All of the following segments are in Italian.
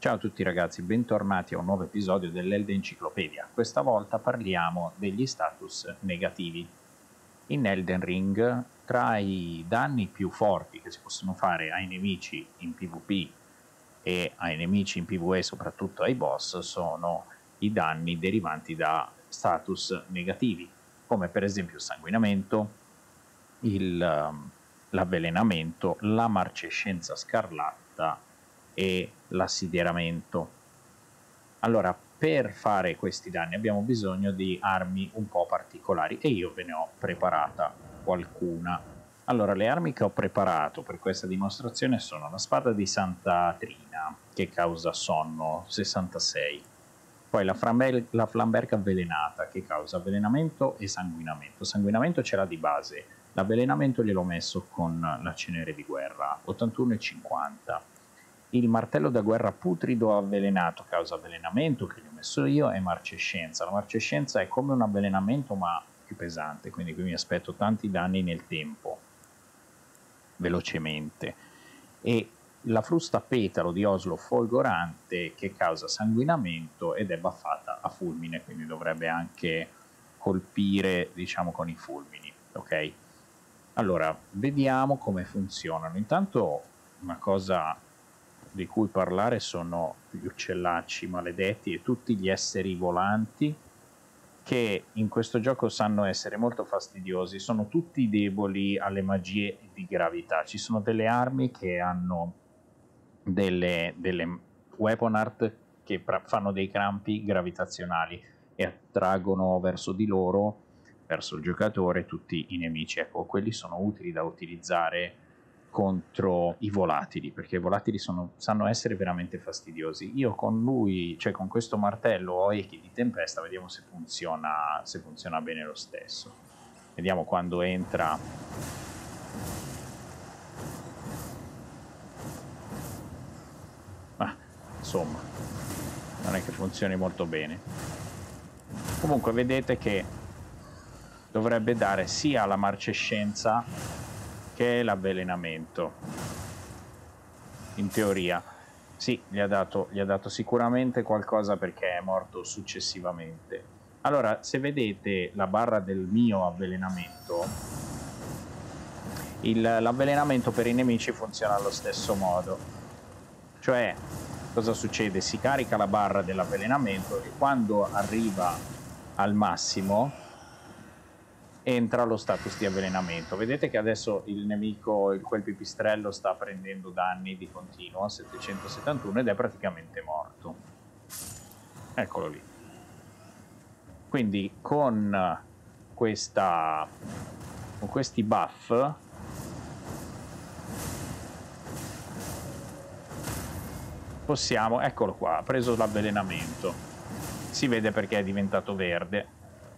Ciao a tutti ragazzi, bentornati a un nuovo episodio dell'Elden Enciclopedia. Questa volta parliamo degli status negativi. In Elden Ring, tra i danni più forti che si possono fare ai nemici in PvP e ai nemici in PvE, soprattutto ai boss, sono i danni derivanti da status negativi, come per esempio il sanguinamento, l'avvelenamento, la marcescenza scarlatta e l'assideramento. Allora, per fare questi danni abbiamo bisogno di armi un po' particolari e io ve ne ho preparata qualcuna. Allora, le armi che ho preparato per questa dimostrazione sono la spada di Santa Trina, che causa sonno 66, poi la flamberga avvelenata, che causa avvelenamento e sanguinamento. Sanguinamento ce l'ha di base, l'avvelenamento gliel'ho messo con la cenere di guerra, 81,50. Il martello da guerra putrido avvelenato causa avvelenamento, che gli ho messo io, e marcescenza. La marcescenza è come un avvelenamento ma più pesante, quindi qui mi aspetto tanti danni nel tempo, velocemente. E la frusta petalo di Oslo folgorante, che causa sanguinamento ed è buffata a fulmine, quindi dovrebbe anche colpire, diciamo, con i fulmini, ok? Allora, vediamo come funzionano. Intanto una cosa di cui parlare sono gli uccellacci maledetti e tutti gli esseri volanti che in questo gioco sanno essere molto fastidiosi. Sono tutti deboli alle magie di gravità. Ci sono delle armi che hanno delle weapon art che fanno dei campi gravitazionali e attraggono verso di loro, verso il giocatore, tutti i nemici. Ecco, quelli sono utili da utilizzare contro i volatili, perché i volatili sanno essere veramente fastidiosi. Io con lui, cioè con questo martello, ho echi di tempesta, vediamo se funziona bene lo stesso. Vediamo quando entra. Ma insomma, non è che funzioni molto bene. Comunque vedete che dovrebbe dare sia la marcescenza che è l'avvelenamento, in teoria. Sì, gli ha dato sicuramente qualcosa perché è morto successivamente. Allora, se vedete la barra del mio avvelenamento, l'avvelenamento per i nemici funziona allo stesso modo. Cioè, cosa succede? Si carica la barra dell'avvelenamento e quando arriva al massimo entra lo status di avvelenamento. Vedete che adesso il nemico, quel pipistrello, sta prendendo danni di continuo, 771, ed è praticamente morto. Eccolo lì. Quindi con questi buff possiamo, eccolo qua, ha preso l'avvelenamento. Si vede perché è diventato verde.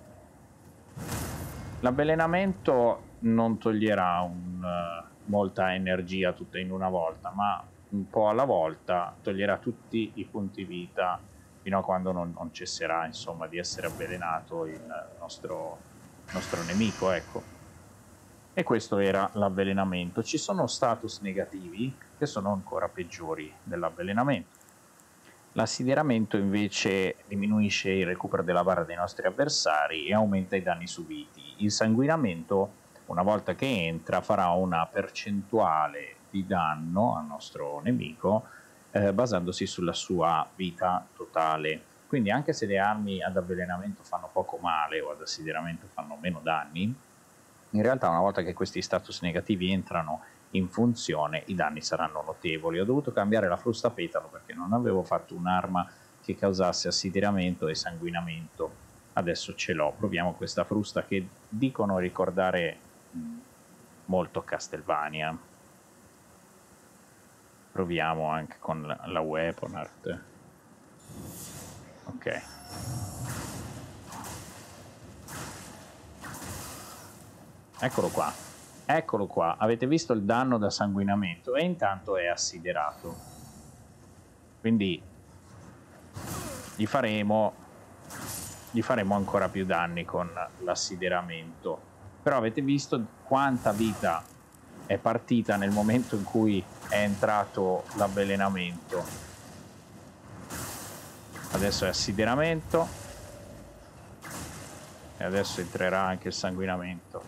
L'avvelenamento non toglierà molta energia tutta in una volta, ma un po' alla volta toglierà tutti i punti vita fino a quando non cesserà, insomma, di essere avvelenato il nostro nemico, ecco. E questo era l'avvelenamento. Ci sono status negativi che sono ancora peggiori dell'avvelenamento. L'assideramento invece diminuisce il recupero della barra dei nostri avversari e aumenta i danni subiti. Il sanguinamento, una volta che entra, farà una percentuale di danno al nostro nemico basandosi sulla sua vita totale. Quindi anche se le armi ad avvelenamento fanno poco male o ad assideramento fanno meno danni, in realtà una volta che questi status negativi entrano in funzione i danni saranno notevoli. Ho dovuto cambiare la frusta petalo perché non avevo fatto un'arma che causasse assideramento e sanguinamento. Adesso ce l'ho. Proviamo questa frusta che dicono ricordare molto Castlevania. Proviamo anche con la weapon art. Ok. Eccolo qua. Eccolo qua, avete visto il danno da sanguinamento e intanto è assiderato. Quindi gli faremo ancora più danni con l'assideramento. Però avete visto quanta vita è partita nel momento in cui è entrato l'avvelenamento. Adesso è assideramento. E adesso entrerà anche il sanguinamento.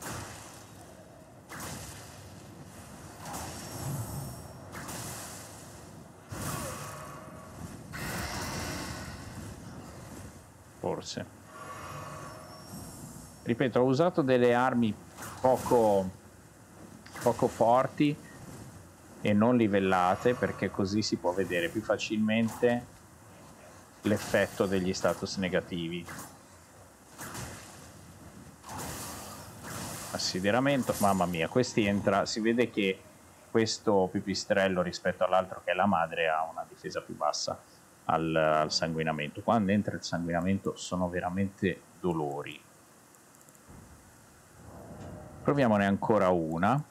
Forse. Ripeto, ho usato delle armi poco forti e non livellate, perché così si può vedere più facilmente l'effetto degli status negativi. Assideramento, mamma mia, questi entra, si vede che questo pipistrello rispetto all'altro che è la madre ha una difesa più bassa al sanguinamento. Quando entra il sanguinamento sono veramente dolori. Proviamone ancora una.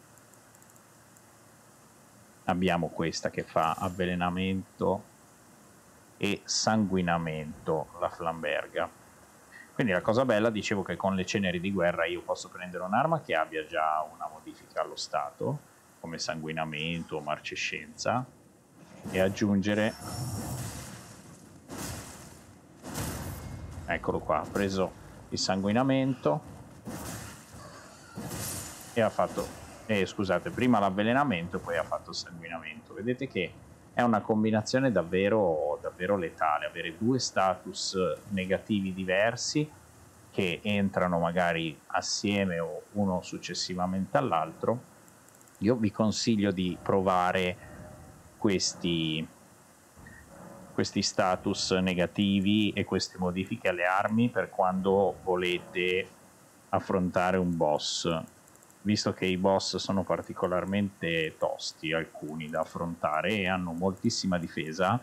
Abbiamo questa che fa avvelenamento e sanguinamento, la Flamberga. Quindi la cosa bella, dicevo che con le ceneri di guerra io posso prendere un'arma che abbia già una modifica allo stato, come sanguinamento o marcescenza, e aggiungere... Eccolo qua, ha preso il sanguinamento e ha fatto... scusate, prima l'avvelenamento e poi ha fatto il sanguinamento. Vedete che è una combinazione davvero, davvero letale, avere due status negativi diversi che entrano magari assieme o uno successivamente all'altro. Io vi consiglio di provare questi status negativi e queste modifiche alle armi per quando volete affrontare un boss, visto che i boss sono particolarmente tosti, alcuni da affrontare, e hanno moltissima difesa,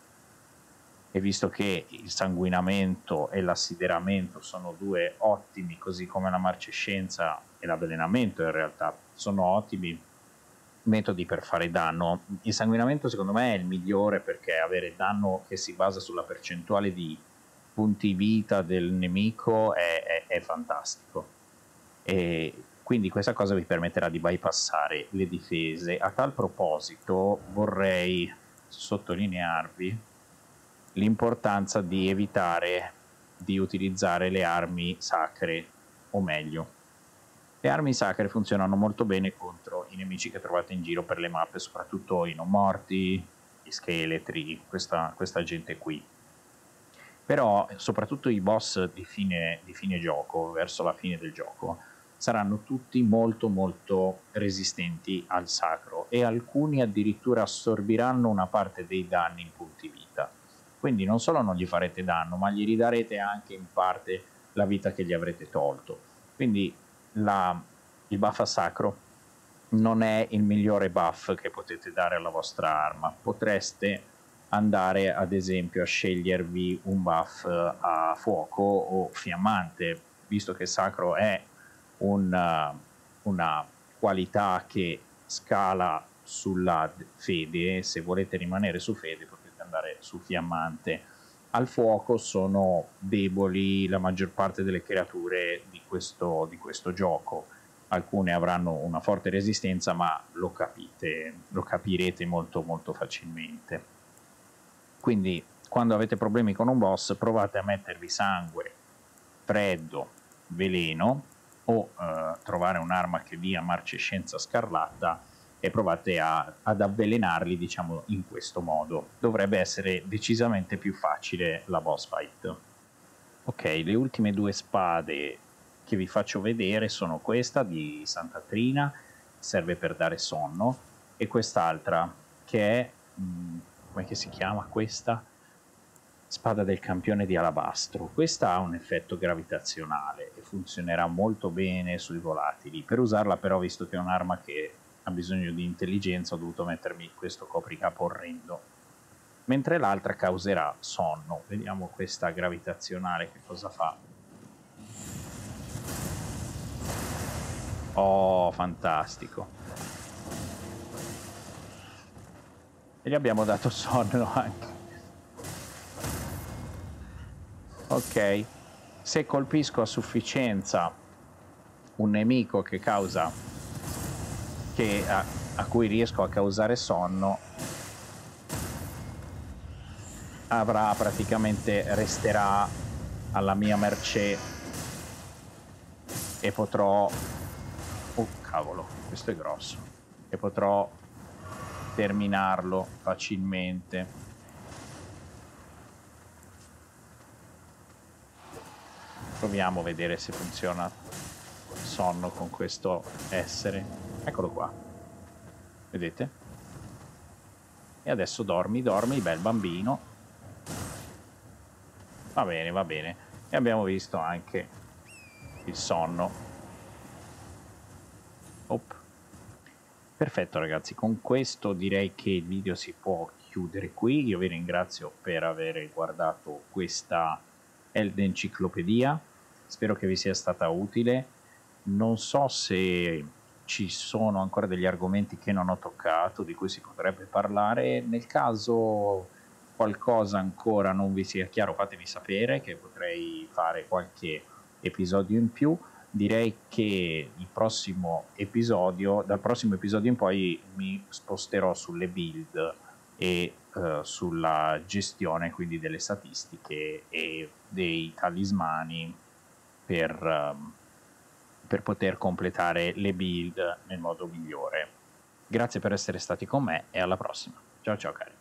e visto che il sanguinamento e l'assideramento sono due ottimi, così come la marcescenza e l'avvelenamento in realtà sono ottimi metodi per fare danno, il sanguinamento secondo me è il migliore, perché avere danno che si basa sulla percentuale di punti vita del nemico è fantastico, e quindi questa cosa vi permetterà di bypassare le difese. A tal proposito vorrei sottolinearvi l'importanza di evitare di utilizzare le armi sacre, o meglio, le armi sacre funzionano molto bene contro i nemici che trovate in giro per le mappe, soprattutto i non morti, gli scheletri, questa gente qui. Però soprattutto i boss di fine gioco, verso la fine del gioco, saranno tutti molto resistenti al sacro, e alcuni addirittura assorbiranno una parte dei danni in punti vita. Quindi non solo non gli farete danno, ma gli ridarete anche in parte la vita che gli avrete tolto. Quindi il buff a sacro non è il migliore buff che potete dare alla vostra arma. Potreste andare ad esempio a scegliervi un buff a fuoco o fiammante, visto che sacro è una qualità che scala sulla fede. Se volete rimanere su fede potete andare su fiammante. Al fuoco sono deboli la maggior parte delle creature di questo gioco, alcune avranno una forte resistenza, ma lo capirete molto facilmente. Quindi quando avete problemi con un boss provate a mettervi sangue, freddo, veleno, o trovare un'arma che dia marcescenza scarlatta e provate ad avvelenarli, diciamo, in questo modo. Dovrebbe essere decisamente più facile la boss fight. Ok, le ultime due spade che vi faccio vedere sono questa di Santa Trina, serve per dare sonno, e quest'altra che è, come si chiama questa? Spada del campione di alabastro. Questa ha un effetto gravitazionale e funzionerà molto bene sui volatili. Per usarla però, visto che è un'arma che ha bisogno di intelligenza, ho dovuto mettermi questo copricapo orrendo, mentre l'altra causerà sonno. Vediamo questa gravitazionale che cosa fa. Oh, fantastico. E gli abbiamo dato sonno anche. Ok, se colpisco a sufficienza un nemico che causa, a cui riesco a causare sonno, avrà praticamente, resterà alla mia mercé e potrò, oh cavolo, questo è grosso, e potrò terminarlo facilmente. Proviamo a vedere se funziona il sonno con questo essere. Eccolo qua, vedete? E adesso dormi, dormi, bel bambino. Va bene, va bene. E abbiamo visto anche il sonno. Op. Perfetto ragazzi, con questo direi che il video si può chiudere qui. Io vi ringrazio per aver guardato questa Eldenciclopedia, spero che vi sia stata utile. Non so se ci sono ancora degli argomenti che non ho toccato, di cui si potrebbe parlare. Nel caso qualcosa ancora non vi sia chiaro, fatemi sapere, che potrei fare qualche episodio in più. Direi che il prossimo episodio, dal prossimo episodio in poi, mi sposterò sulle build e sulla gestione quindi delle statistiche e dei talismani per poter completare le build nel modo migliore. Grazie per essere stati con me e alla prossima. Ciao ciao cari.